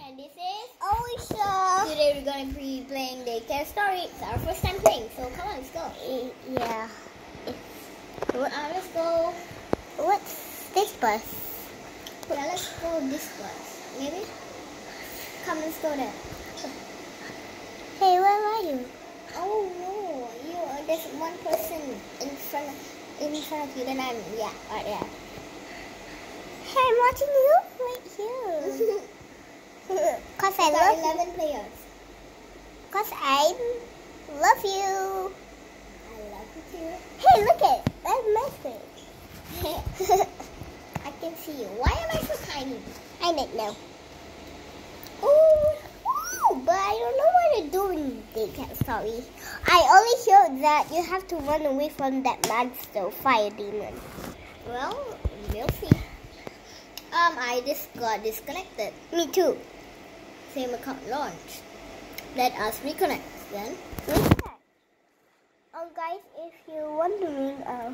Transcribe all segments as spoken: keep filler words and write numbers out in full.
and this is Alicia. Today we're going to be playing Daycare Story. It's our first time playing, so come on, let's go. Yeah. Uh, let's go. What's this bus? Yeah, let's go this bus. Maybe? Come, let's go there. Hey, where are you? Oh no, you are, there's one person in front in front of you. Then I'm yeah, right there. Hey, I'm watching you right here. Cause I There are love you. eleven players. Cause I love you. I love you too. Hey, look at that message. I can see you. Why am I so tiny? I don't know. Oh, Ooh, but I don't know what to do in Daycare Story. I only showed that you have to run away from that monster, fire demon. well, we'll see. Um, I just got disconnected. Me too. Same account launched. Let us reconnect then. Okay. Um, guys, if you're wondering, uh,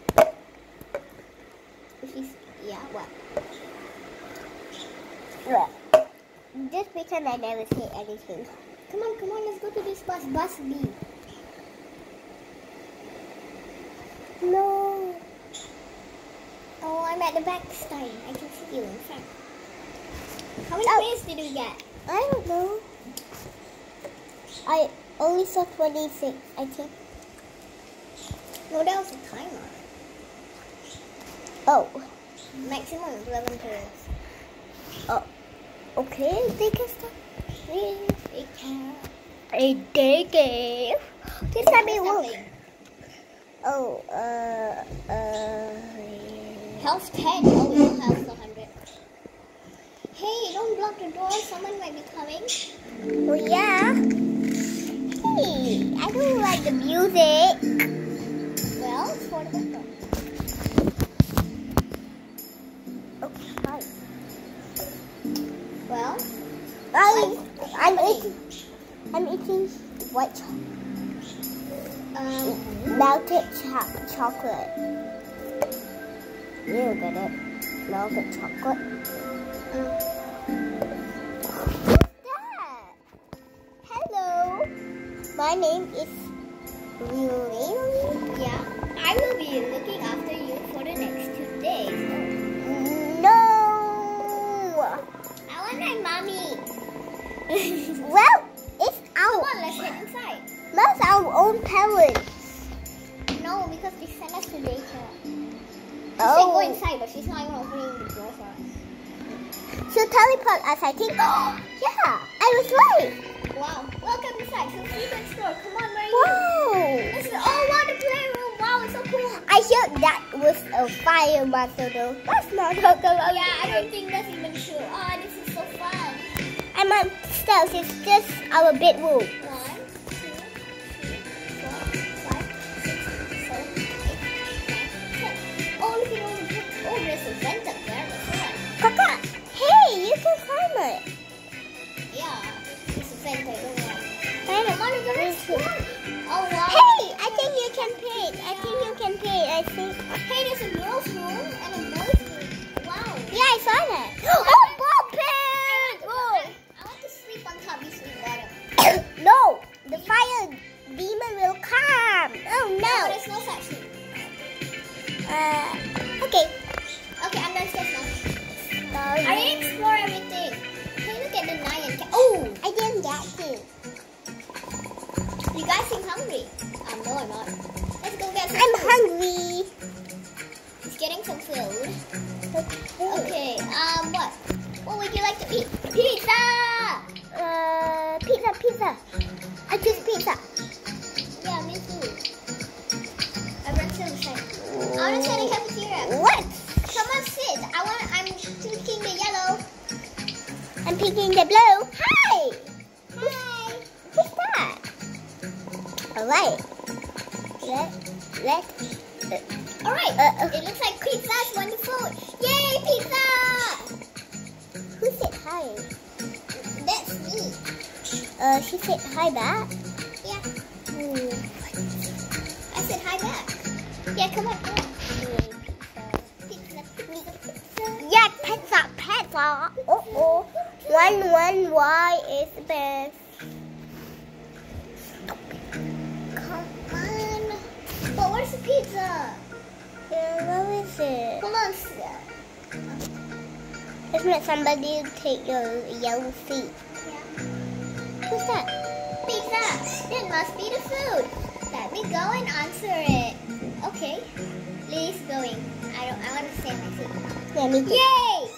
If you, yeah, what? well, just pretend I never say anything. Come on, come on, let's go to this bus. Bus B. No. Oh, I'm at the back this time. I can see you in front. How many Oh. players did we get? I don't know. I only saw twenty-six, I think. No, that was a timer. Oh. Maximum of eleven players. Oh. Okay, they can start. Please, we can. A daycare. This time it Stop work. playing. Oh, uh, uh. Health ten. Oh, we don't have one hundred. Hey, don't block the door. Someone might be coming. Oh, yeah. Hey, I don't like the music. Well, it's for the window. Okay, fine. Well, I, what's I'm happening? eating, I'm eating white chocolate. Um, Melted cho- chocolate. You get it? Melted chocolate. uh, Who's that? Hello. My name is Lily. yeah. I will be looking after you for the next two days. No. I want my mommy. Well, it's Come our, on, let's head inside. that's our own parents. No, because they sent us to daycare. She Oh. said go inside, but she's not even opening the door for us. She'll teleport us, I think. Yeah, I was right. Wow. Welcome inside. So free to explore. Come on, where are you? Wow. This is oh wow, the playroom. Wow, it's so cool. I heard that was a fire monster though. That's not Pokemon. Yeah, I don't think that's even true. Oh, this is so fun. I'm upstairs. It's just our bedroom. One, two, three, four, five, six, seven, eight, nine, ten. Oh, look at all the books. Oh, there's a vent up there. What's that? Kaka, hey, you can climb it. Yeah, it's a vent. I don't know. Climb Come on, we're gonna explore. Oh wow. Hey, I think you can paint. I think you can paint. I think. Hey, there's a girl's room and a boy's room. Wow. Yeah, I saw that. Oh, ball pen. I want to sleep on top. You sleep bottom. No, the fire demon will come. Oh No, no. there's no such thing. Uh, okay. Okay, I'm downstairs now. Sorry. I didn't explore everything. Hey, look at the lion cat. Oh, I didn't get to. you guys seem hungry. Um, no, I'm not. Let's go get some I'm food. hungry. He's getting some food. Okay. Okay, um, what? What would you like to eat? Pizza! Uh, pizza, pizza. I choose pizza. Yeah, me too. I want to say. I want to say the cafeteria. What? Come on, sit. I want. I'm picking the yellow. I'm picking the blue. Hi. Hi. Who's that? All right. Let let. Uh, All right. Uh, uh. It looks like pizza's wonderful. Yay, pizza! who said hi? That's me. Uh, she said hi back. Yeah. Hmm. I said hi back. Yeah, come on, come on. Pizza, pizza, pizza. Yeah, pizza, pizza. Oh oh. One, one, Y is the best. Come on. But where's the pizza? Yeah, what is it? Hold on, sir. Isn't it somebody take your yellow feet? Yeah. Who's that? Pizza. That must be the food. Let me go and answer it. Okay. Lily's going. I don't. I want to stay in my seat. Yeah, me too. Yay!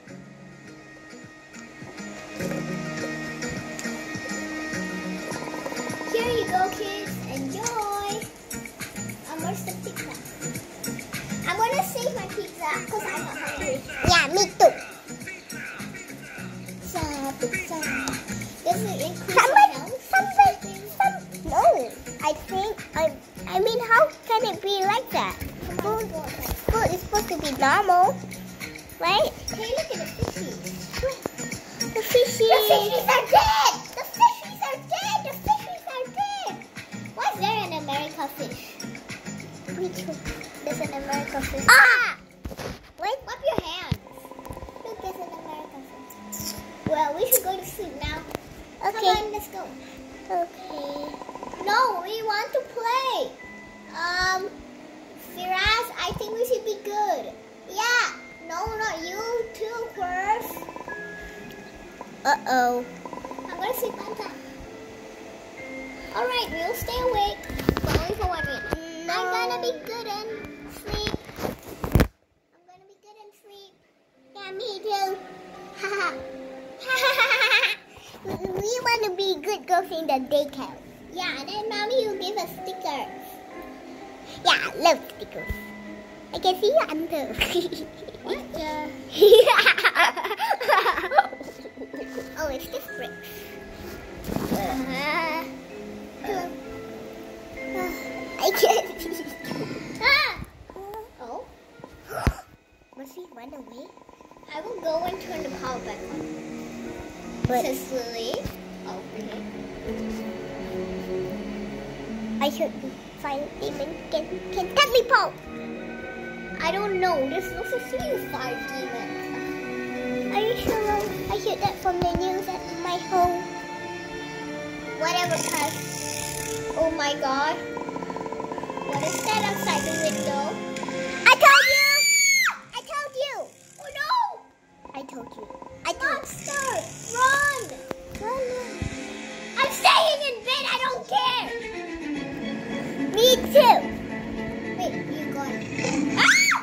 Here you go, kids. Enjoy. Um, where's the pizza? I'm gonna save my pizza because I'm not hungry. Yeah, me too. Pizza, pizza. Does it increase Somebody, your health? somebody, some, no. I think, I, I mean, how can it be like that? Come on, Food, go. food is supposed to be normal, right? Hey, look at the fishies. The fishy. The fishies are dead! The fishies are dead! The fishies are dead! Why is there an America fish? Which one? There's an America fish. Ah! Wait. Wipe your hands. Look, there's an America fish. Well, we should go to sleep now. Okay. Come on, let's go. Okay. No, we want to play. Um, Firas, I think we should be good. Yeah. No, not you too, first. Uh-oh. I'm gonna sleep on top. Alright, we'll stay awake, but only for one minute. No. I'm gonna be good and sleep. I'm gonna be good and sleep. Yeah, me too. We want to be good girls in the daycare. Yeah, and then mommy will give us stickers. Yeah, I love stickers. I can see your under. What the? Oh, it's just bricks. Uh, I can't see. ah! Oh, Must he run away? I will go and turn the power back on. But Says Lily. Okay. I should find demon. Can can teleport? I don't know. There's no such thing as five demons. Are you sure? I heard that from the news at my home. Whatever, cuz. Oh my god. What is that outside the window? I told you! I told you! Oh no! I told you. I told Monster! Run! you. I'm staying in bed. I don't care. Me too. Wait, you going? Ah!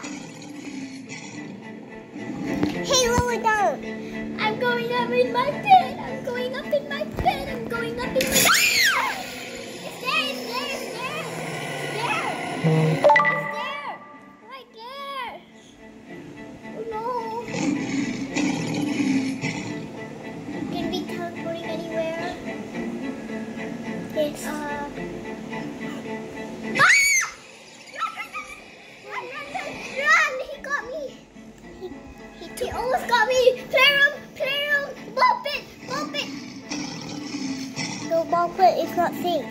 Hey, lower down. I'm going up in my bed. I'm going up in my bed. I'm going up in my bed. It's there. It's there. It's there. It's there. It's there. Right there. Oh no. Can we teleporting anywhere? Yes. Uh. Run, run, run, run! He got me. He, he, he almost got me. Play room, play room. Bump it, bump it. The ball pit is not safe.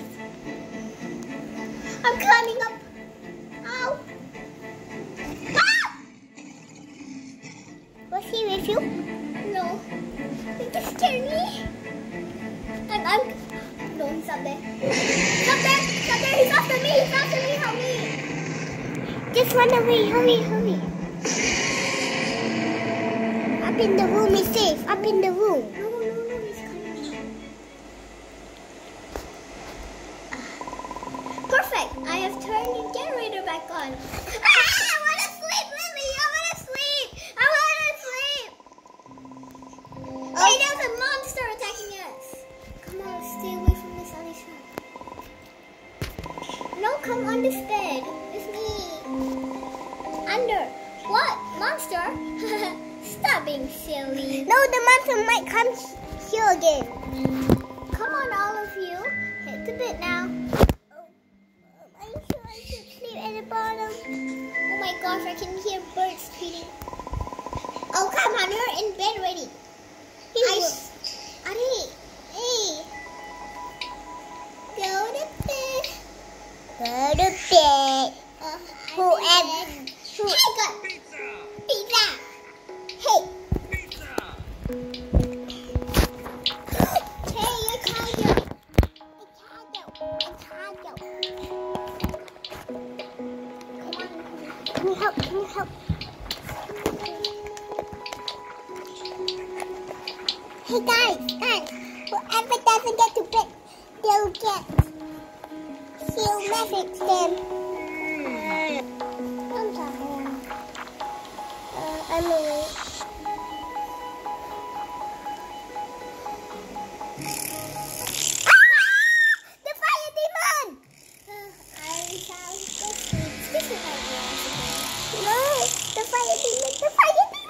I'm climbing up. Ow. Ah! Was he with you? No. He just scared me. I'm, I'm. No, he's up there. He's up there. He's up there. He's after me. He's after me. Help me. Just run away. Hurry, hurry. Up in the room is safe. Up in the room. No, no, no. He's coming. Ah. Perfect. I have turned the generator back on. Ah, I want to sleep, Lily. I want to sleep. I want to sleep. Oh, hey, there's a monster attacking us. Come on, stay away from this Alicia. No, come on this bed. It's me. Under. What? Monster? Stop being silly. No, the monster might come here again. Come on, all of you. Hit the bed now. Oh, are you sure I should sleep at the bottom? Oh my gosh, I can hear birds tweeting. Oh, come on, you're in bed already. I, s- Ari, hey. Go to bed. Go to bed. Uh, Whoever. Who? Hey, God. Pizza. Hey. Hey guys, guys, whoever doesn't get to pick, they'll get. She'll message them. I'm sorry. Uh, I'm away. The fire demon! Uh, I shall go see. No, the fire demon, the fire demon!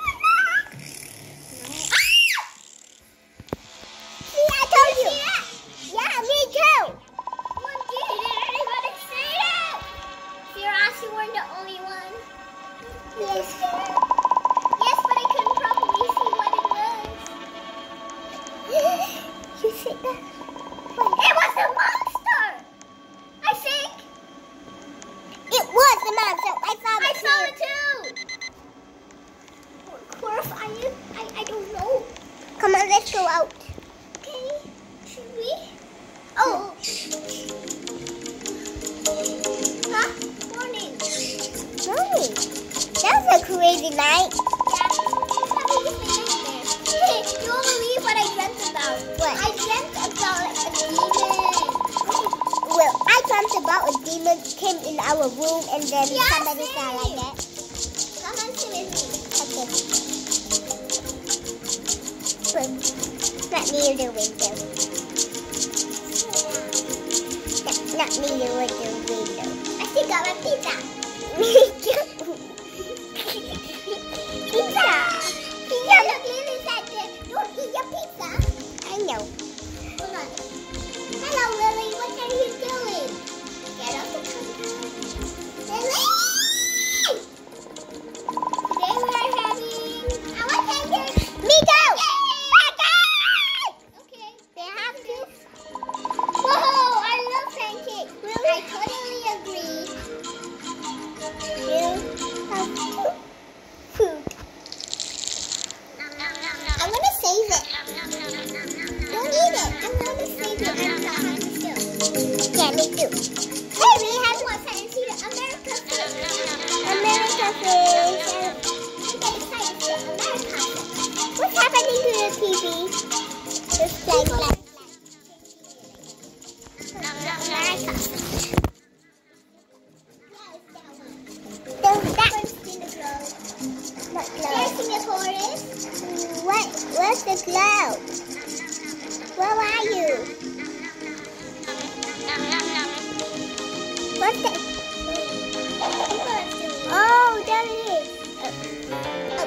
Come on, let's go out. Okay, should we? Oh. Huh? Morning. Morning. That was a crazy night. Yeah. Hey, you won't believe what I dreamt about. What? I dreamt about a demon. Well, I dreamt about a demon came in our room and then yeah, somebody said like that. Come on, sit with me. Okay. But not near the window. Not, not near the window. I still got my pizza. Me too. Pizza. Pizza. Look, Lily said that. Don't eat your pizza. I know. Hold on. Hello, Lily. What are you doing? Get up the computer. Lily! Today we are having. I want pancakes. Me too. What's happening to the T V? Just like that. America. There's that one's in the globe. What globe? There's in the forest. What? What's the globe? Where are you? What's the? Oh, there it is. Oh.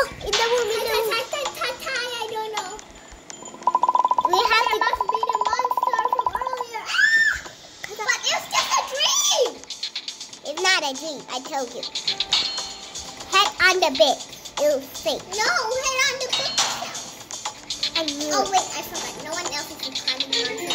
We have to be the monster. I do. I told you. Head on the bed. It'll sink. No, head on the bookshelf. I knew. Oh wait, I forgot. No one else is climbing on it.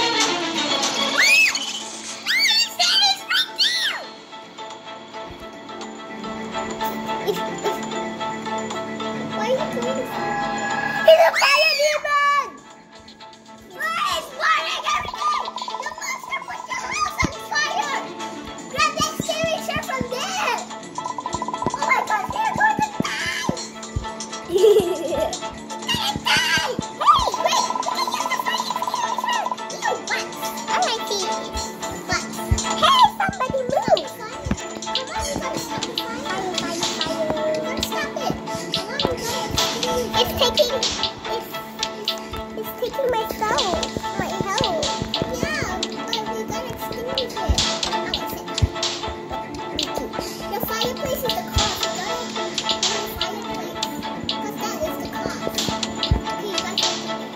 It's, it's, Why are you doing this? he's a fire demon! Why is burning everything? The monster put the house on fire! Grab that extinguisher from there! Oh my god, they're going to die! They're gonna die! Hey, wait! You can use the fire extinguisher! You what? I like these. What? Hey, somebody move! Come on, you gotta stop the fire. Fire, fire, You fire. gotta stop it. Come on, you gotta extinguish It's taking, it's, it's taking my soul, my health. Yeah, but we gotta extinguish it. Oh, it's it. Me too. The fireplace is the cause. You gotta go to the fireplace. Because that is the cause. Okay, you gotta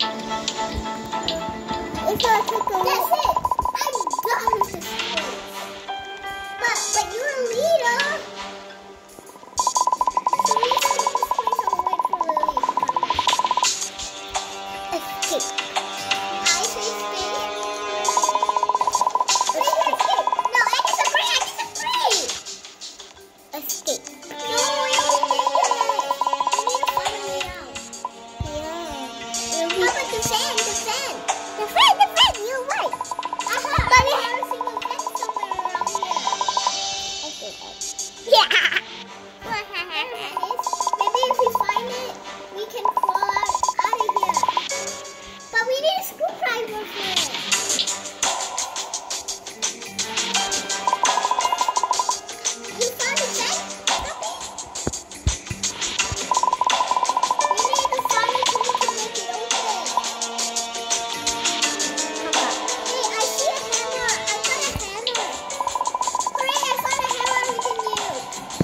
It's gonna take a That's it. I'm done with this place. But, but you're a leader. So we gotta leave this place and wait for Lily to come back. escape. I say stay. Wait, wait, escape. No, I disagree. I disagree. Escape. No, we have to stay here. We need to find a way out. Yeah. How about the fan? The fan. The friend, the friend, you're right. Uh-huh. But we have a single fan somewhere around here. I think I. Yeah. There it is. Maybe if we find it, we can crawl out, out of here. But we need a screwdriver for it. You found a vent? We need to find a tool to make it open. Hey, I see a hammer. I got a hammer. Hooray, I found a hammer we can use.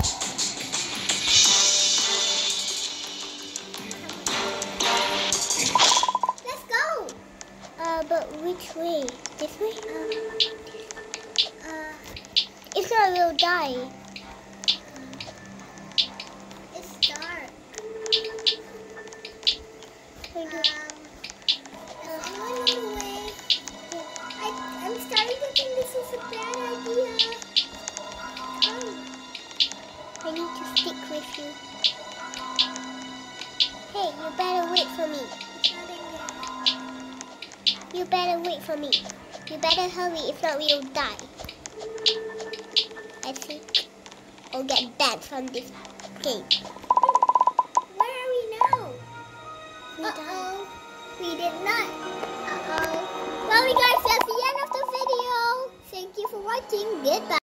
Let's go. Uh, but which way? This way? Uh, If not, we'll die. it's dark. Wait, Um, no. is anyone in the way? I, I'm starting to think this is a bad idea. Oh, I need to stick with you. Hey, you better wait for me. it's not in there. You better wait for me. You better hurry, if not we'll die. I think I'll get banned from this game. Where are we now? We died. Uh-oh. We did not. Uh-oh. Well, you guys, that's the end of the video. Thank you for watching. Goodbye.